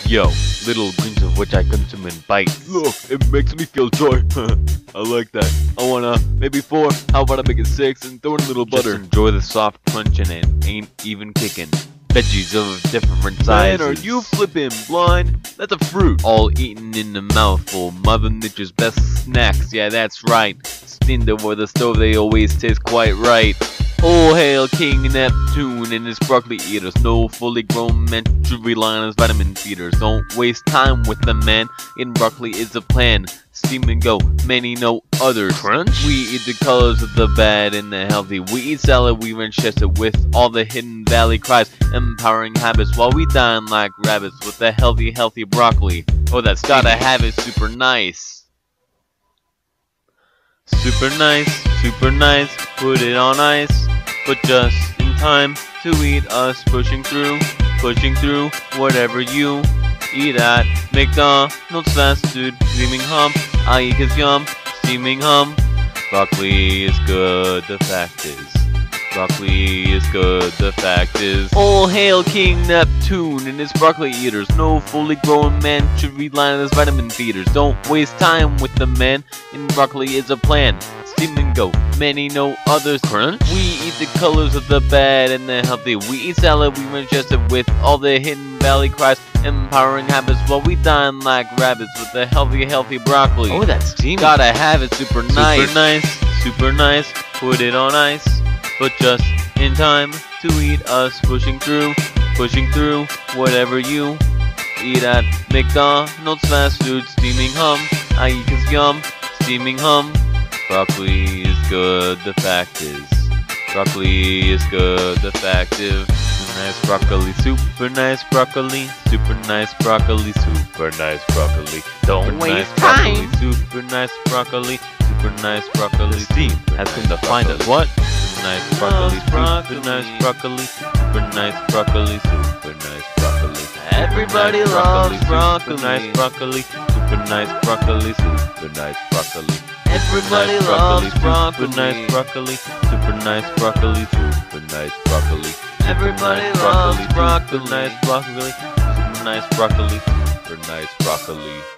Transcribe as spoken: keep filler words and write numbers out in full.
Yo, little greens of which I consume and bite. Look, it makes me feel joy. I like that. I wanna, maybe four, how about I make it six and throw in a little butter. Just enjoy the soft crunch and it ain't even kickin'. Veggies of different sizes. Man, are you flippin' blind? That's a fruit. All eaten in a mouthful. Mother Nature's best snacks, yeah that's right. Steamed over the stove, they always taste quite right. Oh hail King Neptune and his broccoli eaters. No fully grown men should rely on his vitamin feeders. Don't waste time with the man. Eating broccoli is a plan. Steam and go, many no others. Crunch? We eat the colors of the bad and the healthy. We eat salad, we ingest it with all the hidden valley cries. Empowering habits while we dine like rabbits with the healthy, healthy broccoli. Oh, that's gotta have it super nice. Super nice, super nice, put it on ice. But just in time to eat us pushing through, pushing through whatever you eat at McDonald's fast food, steaming hum, I eat cause yum, steaming hum. Broccoli is good, the fact is. Broccoli is good, the fact is. All hail King Neptune and his broccoli eaters. No fully grown man should rely on his vitamin feeders. Don't waste time with the man, and broccoli is a plan. Steam and go, many no others. Crunch? We eat the colors of the bad and the healthy. We eat salad, we ingest it with all the hidden valley cries. Empowering habits while we dine like rabbits with the healthy, healthy broccoli. Oh, that's steamy. Gotta have it super nice. Super nice, super nice, put it on ice. But just in time to eat us pushing through, pushing through whatever you eat at McDonald's fast food, steaming hum, I eat cause yum, steaming hum. Broccoli is good, the fact is. Broccoli is good, the fact is. Nice broccoli, super nice broccoli, super nice broccoli, super nice broccoli. Don't waste time. Super nice broccoli, super nice broccoli. Steam has come to find us. What? Nice broccoli, super nice broccoli, super nice broccoli, super nice broccoli. Everybody loves broccoli. Super nice broccoli, super nice broccoli, super nice broccoli. Everybody loves broccoli. Super nice broccoli, super nice broccoli, super nice broccoli. Everybody loves broccoli. Super nice broccoli, super nice broccoli, super nice broccoli.